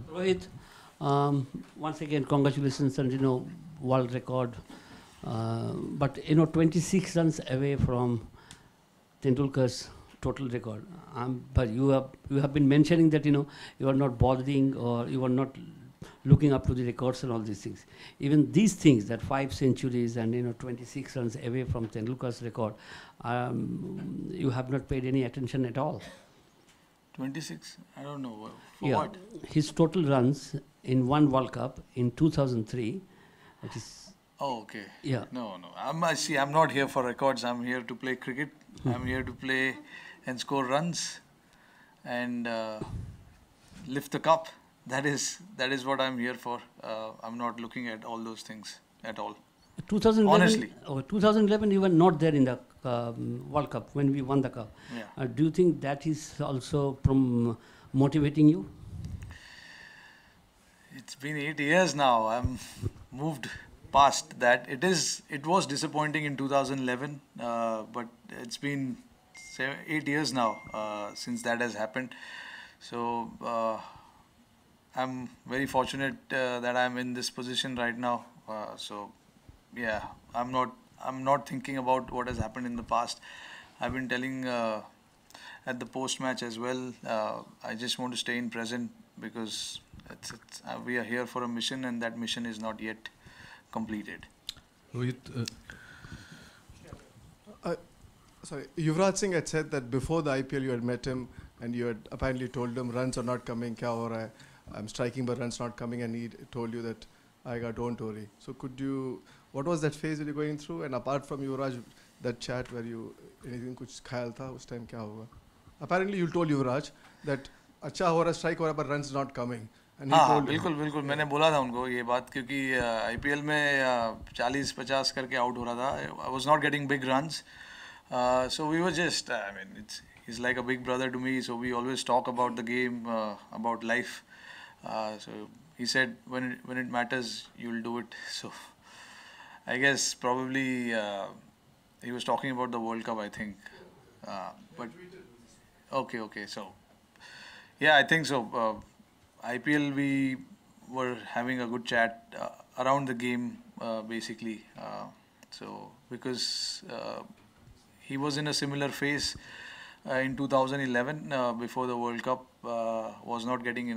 Rohit, once again, congratulations on world record. But 26 runs away from Tendulkar's total record. But you have been mentioning that you are not bothering or you are not looking up to the records and all these things. Even these things, that 5 centuries and 26 runs away from Tendulkar's record, you have not paid any attention at all. 26? I don't know. For Yeah, what? his total runs in one World Cup in 2003. That is, Oh, okay. yeah. No, no. I'm not here for records. I'm here to play cricket. I'm here to play and score runs and lift the cup. That is what I'm here for. I'm not looking at all those things at all. 2011, Honestly. 2011, you were not there in the World Cup when we won the cup. Yeah. Do you think that is also motivating you? It's been 8 years now. I'm moved past that. It was disappointing in 2011, but it's been 8 years now since that has happened. So I'm very fortunate that I'm in this position right now. So yeah, I'm not thinking about what has happened in the past. I've been telling at the post match as well. I just want to stay in present because we are here for a mission, and that mission is not yet completed. Rohit, Sorry, Yuvraj Singh had said that before the IPL you had met him and you had apparently told him runs are not coming, kya ho raha hai? I'm striking but runs not coming, and he told you that don't worry. So what was that phase that you're going through? And apart from Yuvraj, that chat where anything kuch khayal tha us time kya hoga? Apparently you told Yuvraj that अच्छा हो रहा strike हो रहा but runs not coming. And he हाँ हाँ told बिल्कुल बिल्कुल मैंने बोला था उनको ये बात क्योंकि आईपीएल में 40-50 करके आउट हो रहा था. I was not getting big runs. So we were just, I mean, he's like a big brother to me. So we always talk about the game, about life. So he said, when it matters, you'll do it. So I guess probably he was talking about the World Cup, I think. But okay. So yeah, I think so. IPL, we were having a good chat around the game, basically. So because he was in a similar phase in 2011 before the World Cup, was not getting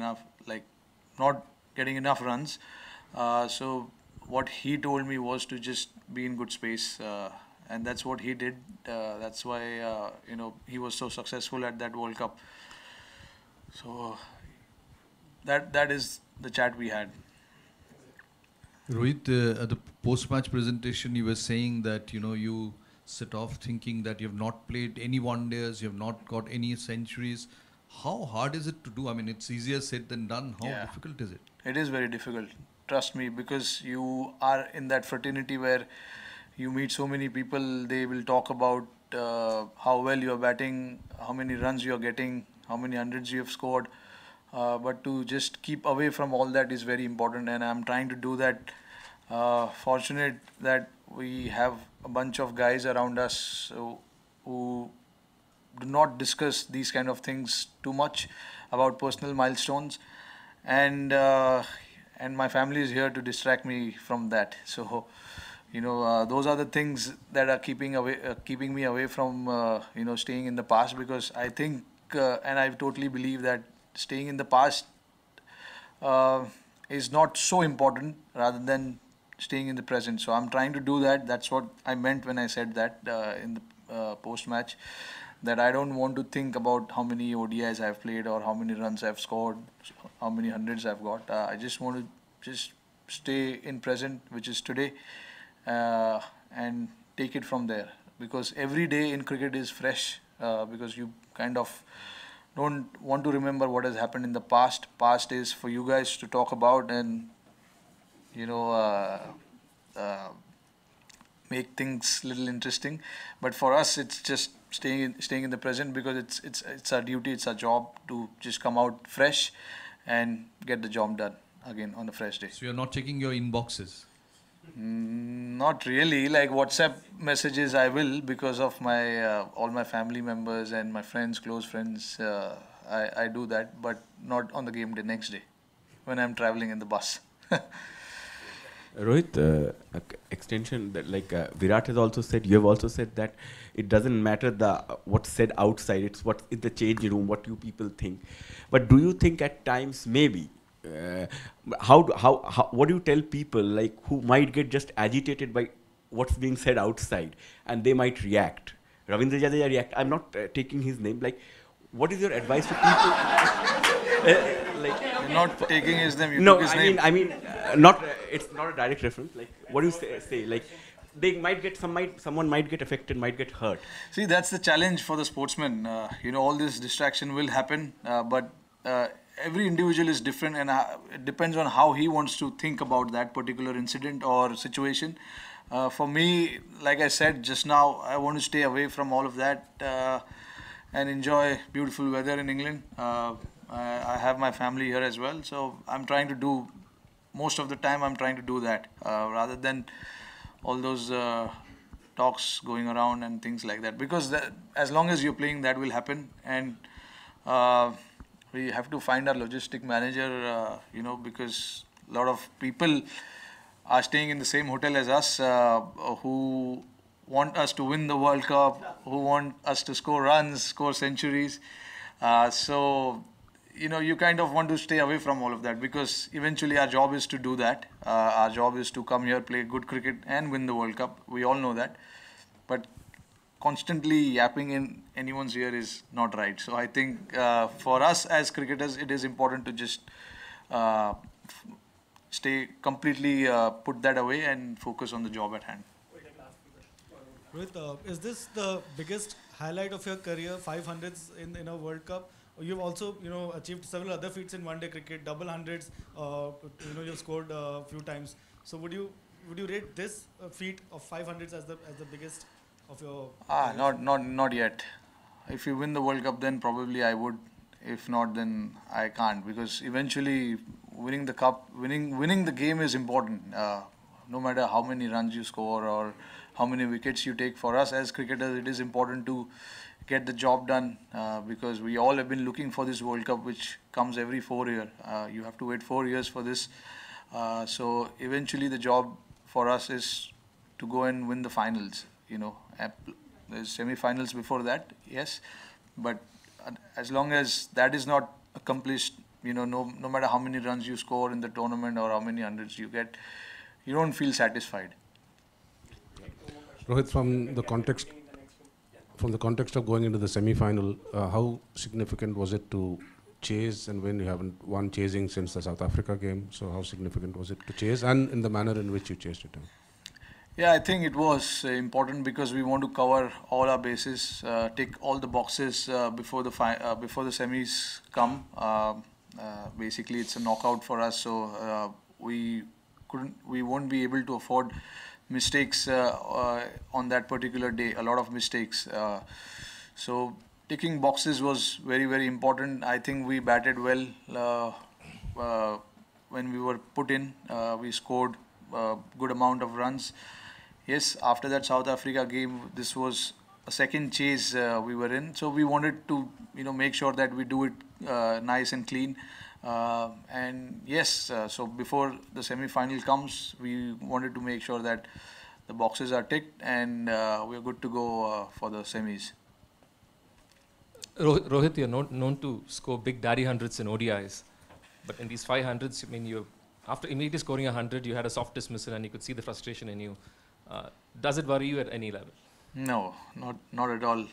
enough runs. So what he told me was to just be in good space, and that's what he did. That's why he was so successful at that World Cup. So that is the chat we had. Rohit, at the post-match presentation, you were saying that you set off thinking that you have not played any one-days, you have not got any centuries. How hard is it to do? I mean, it's easier said than done. How difficult is it? It is very difficult. Trust me, because you are in that fraternity where you meet so many people. They will talk about how well you are batting, how many runs you are getting, how many hundreds you have scored. But to just keep away from all that is very important, and I'm trying to do that. Fortunate that we have a bunch of guys around us who do not discuss these kind of things too much about personal milestones, and my family is here to distract me from that. So those are the things that are keeping me away from staying in the past, because I think and I totally believe that staying in the past is not so important rather than staying in the present. So I'm trying to do that. That's what I meant when I said that in the post-match, that I don't want to think about how many ODIs I've played or how many runs I've scored, how many hundreds I've got. I just want to just stay in present, which is today, and take it from there. Because every day in cricket is fresh, because you kind of don't want to remember what has happened in the past. Past is for you guys to talk about and make things little interesting. But for us, it's just staying in the present, because it's our duty, it's our job to just come out fresh and get the job done again on a fresh day. So you're not checking your inboxes? Not really. Like WhatsApp messages, I will, because of my all my family members and my friends, close friends. I do that, but not on the game day next day. when I'm traveling in the bus. Rohit, extension that Virat has also said, you have also said that it doesn't matter what's said outside, it's what's in the change room, what you people think. But do you think at times maybe, what do you tell people like who might get just agitated by what's being said outside and they might react? Ravindra Jadeja react. I'm not taking his name. Like, what is your advice to people? You're not taking his name, you No, took his name. not. It's not a direct reference. Like, what do you say? Like, they might get someone might get affected, might get hurt. See, that's the challenge for the sportsman. All this distraction will happen, but every individual is different, and it depends on how he wants to think about that particular incident or situation. For me, like I said just now, I want to stay away from all of that and enjoy beautiful weather in England. I have my family here as well, so I'm trying to do, most of the time I'm trying to do that rather than all those talks going around and things like that, because as long as you're playing, that will happen. And we have to find our logistic manager, because a lot of people are staying in the same hotel as us, who want us to win the World Cup, who want us to score runs, score centuries. So you kind of want to stay away from all of that, because eventually our job is to do that. Our job is to come here, play good cricket and win the World Cup. We all know that. But constantly yapping in anyone's ear is not right. So I think for us as cricketers, it is important to just stay completely, put that away and focus on the job at hand. Rohit, is this the biggest highlight of your career, 500s in a World Cup? You've also, achieved several other feats in one-day cricket, double hundreds. You've scored a few times. So would you rate this feat of 500s as the biggest of your? Not yet. If you win the World Cup, then probably I would. If not, then I can't, because eventually winning the cup, winning the game is important. No matter how many runs you score or how many wickets you take, for us as cricketers, it is important to get the job done, because we all have been looking for this World Cup, which comes every 4 years. You have to wait 4 years for this. So eventually the job for us is to go and win the finals. There's semi-finals before that, yes. But as long as that is not accomplished, no matter how many runs you score in the tournament or how many hundreds you get, you don't feel satisfied. Rohit, from the context of going into the semi-final, how significant was it to chase and win? You haven't won chasing since the South Africa game, so how significant was it to chase, and in the manner in which you chased it? Yeah, I think it was important, because we want to cover all our bases, tick all the boxes before the semis come. Basically, it's a knockout for us, so we won't be able to afford mistakes on that particular day. A lot of mistakes. So ticking boxes was very, very important. I think we batted well when we were put in. We scored a good amount of runs. Yes, after that South Africa game, this was a second chase we were in. So we wanted to, make sure that we do it nice and clean. And yes, so before the semi-final comes, we wanted to make sure that the boxes are ticked and we are good to go for the semis. Rohit, you're known to score big daddy hundreds in ODIs, but in these 500s, after immediately scoring 100, you had a soft dismissal and you could see the frustration in you. Does it worry you at any level? No, not at all.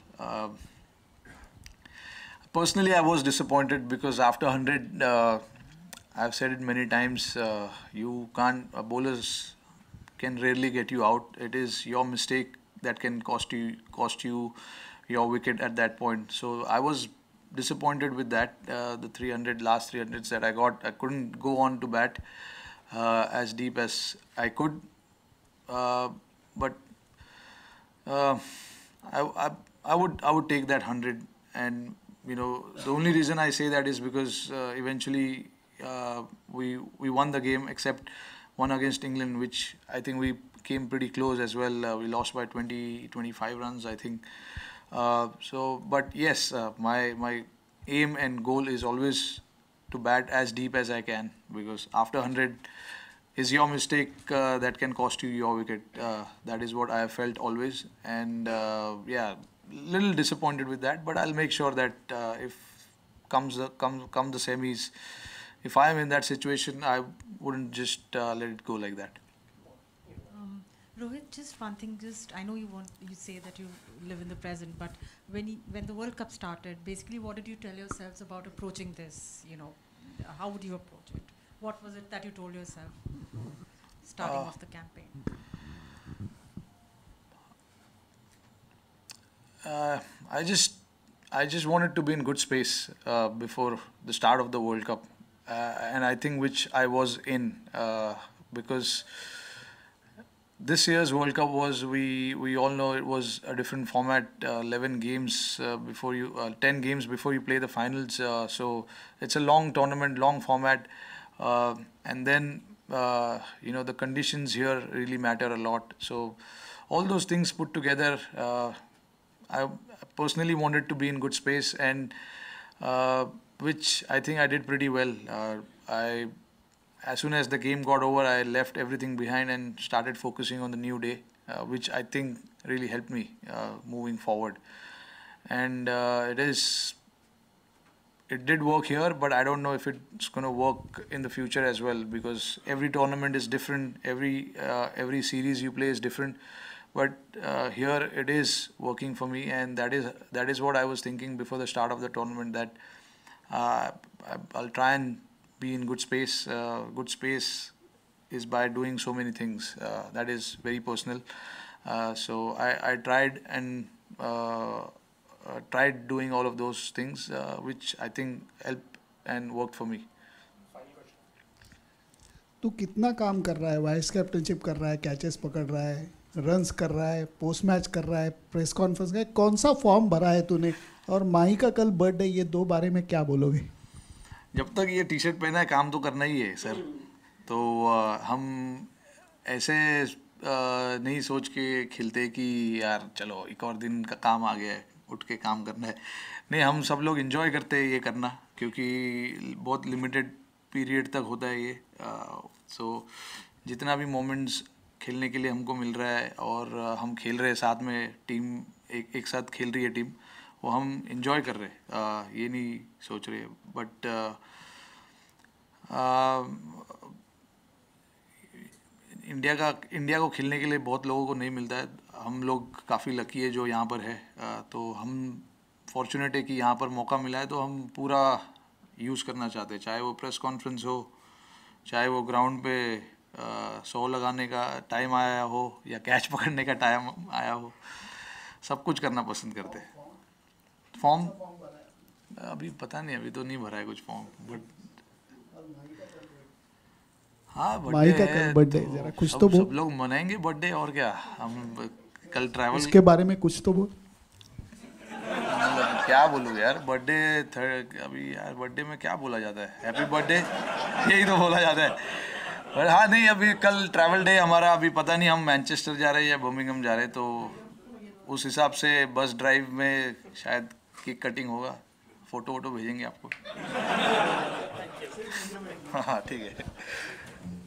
Personally, I was disappointed, because after 100, I've said it many times, bowlers can rarely get you out. It is your mistake that can cost you your wicket at that point. So I was disappointed with that. The last 300s that I got, I couldn't go on to bat as deep as I could. But I would take that 100, and the only reason I say that is because eventually we won the game, except one against England, which I think we came pretty close as well. We lost by 25 runs, I think. But yes, my aim and goal is always to bat as deep as I can, because after 100 is your mistake that can cost you your wicket. That is what I have felt always, and yeah, little disappointed with that. But I'll make sure that if come the semis, if I am in that situation, I wouldn't just let it go like that. Rohit, just one thing. Just I know you say that you live in the present, but when the World Cup started, basically, what did you tell yourselves about approaching this? You know, how would you approach it? What was it that you told yourself starting off the campaign? I just wanted to be in good space before the start of the World Cup, and I think which I was in, because this year's World Cup was, we all know it was a different format, 11 games before you, 10 games before you play the finals. So it's a long tournament, long format, and then you know, the conditions here really matter a lot. So all those things put together, I personally wanted to be in good space, and which I think I did pretty well. As soon as the game got over, I left everything behind and started focusing on the new day, which I think really helped me moving forward. And it did work here, but I don't know if it's going to work in the future as well, because every tournament is different, every series you play is different. But here it is working for me, and that is what I was thinking before the start of the tournament, that I'll try and be in good space. Good space is by doing so many things. That is very personal. So I tried and tried doing all of those things, which I think helped and worked for me. तू कितना काम कर रहा है? Vice captainship कर रहा है, catches पकड़ रहा है, रन्स कर रहा है, पोस्ट मैच कर रहा है, प्रेस कॉन्फ्रेंस का कौन सा फॉर्म भरा है तूने? और माही का कल बर्थडे, ये दो बारे में क्या बोलोगे? जब तक ये टी शर्ट पहना है, काम तो करना ही है सर. तो हम ऐसे नहीं सोच के खिलते कि यार चलो एक और दिन का काम आ गया है, उठ के काम करना है. नहीं, हम सब लोग एंजॉय करते हैं ये करना, क्योंकि बहुत लिमिटेड पीरियड तक होता है ये. सो जितना भी मोमेंट्स खेलने के लिए हमको मिल रहा है, और हम खेल रहे हैं साथ में, टीम एक साथ खेल रही है टीम, वो हम इंजॉय कर रहे हैं, ये नहीं सोच रहे. बट इंडिया को खेलने के लिए बहुत लोगों को नहीं मिलता है. हम लोग काफ़ी लकी है जो यहाँ पर है. तो हम फॉर्चुनेट है कि यहाँ पर मौका मिला है, तो हम पूरा यूज़ करना चाहते हैं. चाहे वो प्रेस कॉन्फ्रेंस हो, चाहे वो ग्राउंड पे 100 लगाने का टाइम आया हो, या कैच पकड़ने का टाइम आया हो, सब कुछ करना पसंद करते हैं. फॉर्म अभी पता नहीं, अभी तो नहीं भरा है कुछ फॉर्म. बट हाँ, बर्थडे जरा कुछ तो बोल. सब लोग मनाएंगे बर्थडे, और क्या. हम कल ट्रैवल, उसके बारे में कुछ तो बोल. क्या बोलूँ यार, बर्थडे अभी यार, बर्थडे में क्या बोला जाता है? हैप्पी बर्थडे, यही तो बोला जाता है. पर हाँ, नहीं, अभी कल ट्रैवल डे हमारा, अभी पता नहीं हम मैनचेस्टर जा रहे हैं या बर्मिंघम जा रहे हैं, तो उस हिसाब से बस ड्राइव में शायद केक कटिंग होगा. फोटो भेजेंगे आपको. हाँ ठीक है.